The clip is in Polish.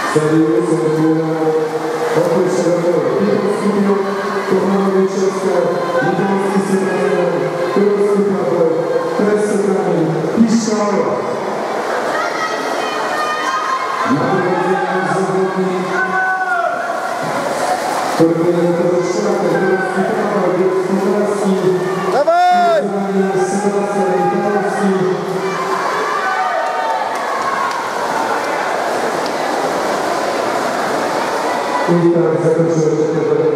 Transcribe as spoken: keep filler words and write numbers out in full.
Zajmuje się oprócz tego Piotr Studio, Kochana Wieczorska, Litowski Synagoga, Królewski Paweł, Presokami, Piszczała. Na prowadzeniu zawodnik, koordynator Szczatek, Królewski Paweł, Królewski Marski, dawaj! Sebastian Litowski. I tak zakończyłem